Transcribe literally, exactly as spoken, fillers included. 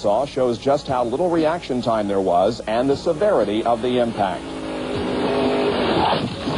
saw shows just how little reaction time there was and the severity of the impact.